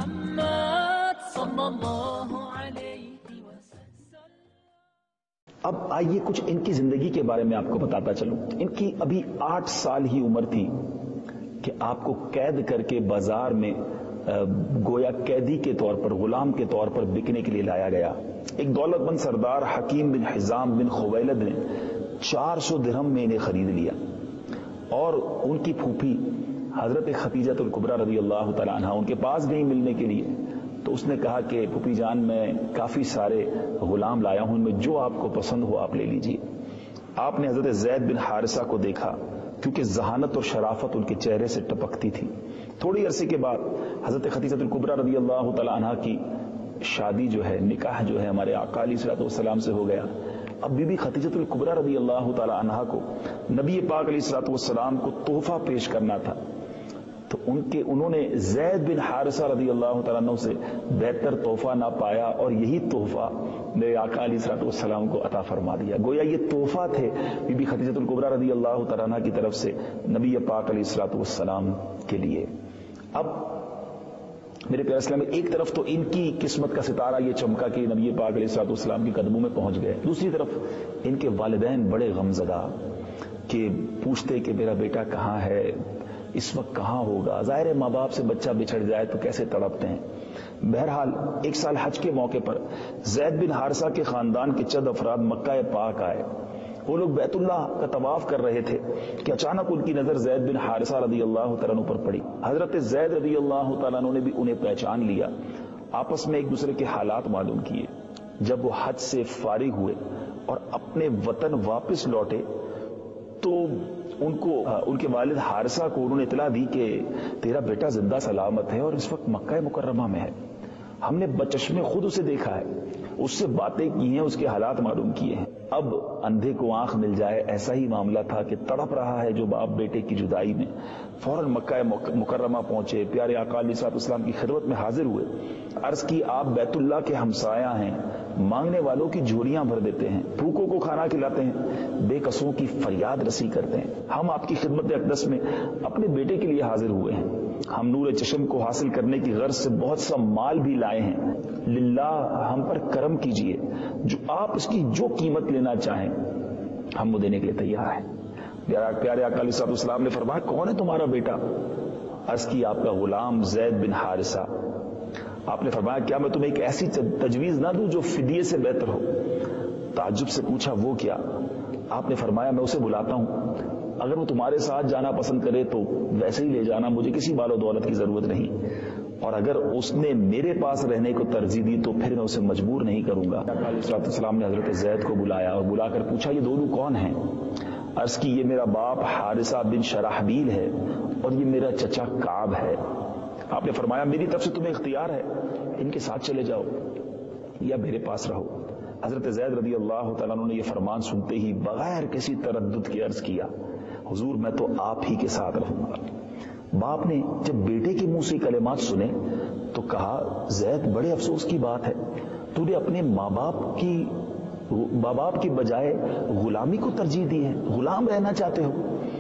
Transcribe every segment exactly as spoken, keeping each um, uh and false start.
اب آئیے کچھ ان کی زندگی کے بارے میں آپ کو بتاتا چلوں. ان کی ابھی آٹھ سال ہی عمر تھی کہ آپ کو قید کر کے بازار میں گویا قیدی کے طور پر، غلام کے طور پر بکنے کے لیے لایا گیا. ایک دولت مند سردار حکیم بن حزام بن خویلد نے چار سو درہم میں انہیں خرید لیا، اور ان کی پھوپھی حضرت ختیجہ الکبریٰ رضی اللہ تعالیٰ عنہ ان کے پاس گئی ملنے کے لیے. تو اس نے کہا کہ پھوپھی جان میں کافی سارے غلام لایا ہوں، ان میں جو آپ کو پسند ہو آپ لے لیجیے. آپ نے حضرت زید بن حارثہ کو دیکھا کیونکہ ذہانت اور شرافت ان کے چہرے سے ٹپکتی تھی. تھوڑی عرصے کے بعد حضرت ختیجہ الکبریٰ رضی اللہ تعالیٰ عنہ کی شادی جو ہے، نکاح جو ہے ہمارے آقا علیہ الصلوۃ والسلام سے ہو گیا. اب بی بی ختیجہ الکبریٰ رضی اللہ تعالیٰ عنہ کو نبی پاک علیہ الصلوۃ والسلام کو تحفہ پیش کرنا تھا، تو ان کے انہوں نے زید بن حارثہ رضی اللہ تعالیٰ عنہ سے بہتر تحفہ نہ پایا، اور یہی تحفہ میرے آقا علیہ الصلوۃ والسلام کو عطا فرما دیا. گویا یہ تحفہ تھے بی بی ختیجہ الکبریٰ رضی اللہ تعالیٰ عنہ کی طرف سے نبی پاک علیہ الصلوۃ والسلام کے لیے. اب میرے پیارے اسلام، ایک طرف تو ان کی قسمت کا ستارہ یہ چمکا کہ نبی پاک علیہ الصلوۃ والسلام کے قدموں میں پہنچ گئے، دوسری طرف ان کے والدین بڑے غمزدہ کہ پوچھتے کہ میرا بیٹا کہاں ہے، اس وقت کہاں ہوگا. ظاہر ہے ماں باپ سے بچہ بچھڑ جائے تو کیسے تڑپتے ہیں. بہرحال ایک سال حج کے موقع پر زید بن حارثہ کے خاندان کے چند افراد مکہ پاک آئے. وہ لوگ بیت اللہ کا طواف کر رہے تھے کہ اچانک ان کی نظر زید بن حارثہ رضی اللہ تعالیٰ عنہ پر پڑی. حضرت زید رضی اللہ تعالیٰ عنہ نے بھی انہیں پہچان لیا. آپس میں ایک دوسرے کے حالات معلوم کیے. جب وہ حج سے فارغ ہوئے اور اپنے وطن واپس لوٹے تو ان کو ان کے والد حارثہ کو انہوں نے اطلاع دی کہ تیرا بیٹا زندہ سلامت ہے اور اس وقت مکہ مکرمہ میں ہے. ہم نے بچشمے خود اسے دیکھا ہے، اس سے باتیں کی ہیں، اس کے حالات معلوم کیے ہیں. اب اندھے کو آنکھ مل جائے ایسا ہی معاملہ تھا کہ تڑپ رہا ہے جو باپ بیٹے کی جدائی میں. فوراً مکہ مکرمہ پہنچے، پیارے آقا علیہ الصلوۃ والسلام کی خدمت میں حاضر ہوئے. عرض کی آپ بیت اللہ کے ہمسایہ ہیں، مانگنے والوں کی جھولیاں بھر دیتے ہیں، بھوکوں کو کھانا کھلاتے ہیں، بے کسوں کی فریاد رسی کرتے ہیں. ہم آپ کی خدمت اقدس میں اپنے بیٹے کے لیے حاضر ہوئے ہیں. ہم نور چشم کو حاصل کرنے کی غرض سے بہت سا مال بھی لائے ہیں. للہ ہم پر کرم کیجئے، جو آپ اس کی جو قیمت لینا چاہیں ہم وہ دینے کے لیے تیار ہیں. پیارے آقا علیہ الصلوۃ والسلام نے فرمایا کون ہے تمہارا بیٹا؟ عرض کی آپ کا غلام زید بن حارثہ. آپ نے فرمایا کیا میں تمہیں ایک ایسی تجویز نہ دوں جو فدیے سے بہتر ہو؟ تعجب سے پوچھا وہ کیا؟ آپ نے فرمایا میں اسے بلاتا ہوں، اگر وہ تمہارے ساتھ جانا پسند کرے تو ویسے ہی لے جانا، مجھے کسی مال و دولت کی ضرورت نہیں، اور اگر اس نے میرے پاس رہنے کو ترجیح دی تو پھر میں اسے مجبور نہیں کروں گا. آقا علیہ الصلوۃ والسلام نے حضرت زید کو بلایا اور بلا کر پوچھا یہ دونوں کون ہیں؟ عرض کی یہ میرا باپ حارثہ بن شرحبیل ہے اور یہ میرا چچا کعب ہے. آپ نے فرمایا میری طرف سے تمہیں اختیار ہے، ان کے ساتھ چلے جاؤ یا میرے پاس رہو. حضرت زید رضی اللہ تعالیٰ عنہ نے یہ فرمان سنتے ہی بغیر کسی تردد کے عرض کیا حضور میں تو آپ ہی کے ساتھ رہوں گا. باپ نے جب بیٹے کے منہ سے کلمات سنے تو کہا زید بڑے افسوس کی بات ہے، تو نے اپنے ماں باپ کی ماں باپ کی بجائے غلامی کو ترجیح دی ہے، غلام رہنا چاہتے ہو.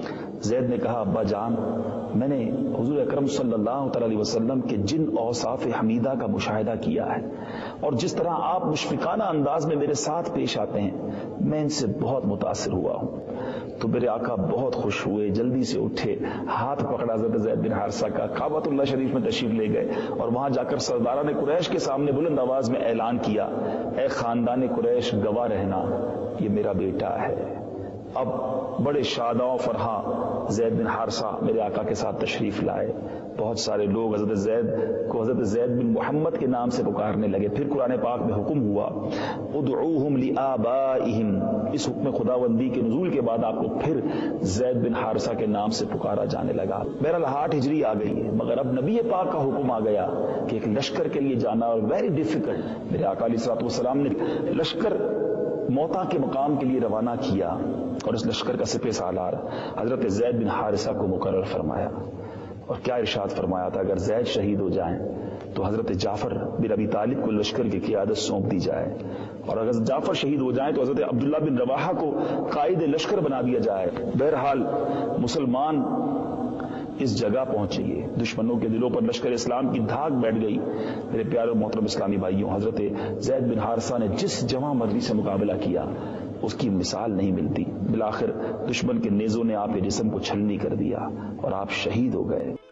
زید نے کہا ابا جان میں نے حضور اکرم صلی اللہ تعالی علیہ وسلم کے جن اوصاف حمیدہ کا مشاہدہ کیا ہے اور جس طرح آپ مشفقانہ انداز میں میرے ساتھ پیش آتے ہیں میں ان سے بہت متاثر ہوا ہوں. تو میرے آقا بہت خوش ہوئے، جلدی سے اٹھے، ہاتھ پکڑا حضرت زید بن حارثہ کا، کعبۃ اللہ شریف میں تشریف لے گئے اور وہاں جا کر سرداران قریش کے سامنے بلند آواز میں اعلان کیا اے خاندان قریش گواہ رہنا یہ میرا بیٹا ہے. اب بڑے شاداں و فرحاں زید بن حارثہ میرے آقا کے ساتھ تشریف لائے. بہت سارے لوگ حضرت زید کو حضرت زید بن محمد کے نام سے پکارنے لگے. پھر قرآن پاک میں حکم ہوا ادعوہم لآبائہم. اس حکم خداوندی کے نزول کے بعد آپ کو پھر زید بن حارثہ کے نام سے پکارا جانے لگا. بہرحال آٹھ ہجری آ گئی ہے مگر اب نبی پاک کا حکم آ گیا کہ ایک لشکر کے لیے جانا اور ویری ڈیفیکلٹ. میرے آقا علیہ الصلوۃ والسلام نے لشکر موتا کے مقام کے لیے روانہ کیا اور اس لشکر کا سپہ سالار حضرت زید بن حارثہ کو مقرر فرمایا. اور کیا ارشاد فرمایا تھا اگر زید شہید ہو جائیں تو حضرت جعفر بن ابی طالب کو لشکر کی قیادت سونپ دی جائے، اور اگر جعفر شہید ہو جائیں تو حضرت عبداللہ بن رواحہ کو قائد لشکر بنا دیا جائے. بہرحال مسلمان اس جگہ پہنچیے، دشمنوں کے دلوں پر لشکر اسلام کی دھاک بیٹھ گئی۔ میرے پیارے اور محترم اسلامی بھائیوں، حضرت زید بن حارثہ نے جس جواں مردی سے مقابلہ کیا اس کی مثال نہیں ملتی۔ بالآخر دشمن کے نیزوں نے آپ کے جسم کو چھلنی کر دیا اور آپ شہید ہو گئے۔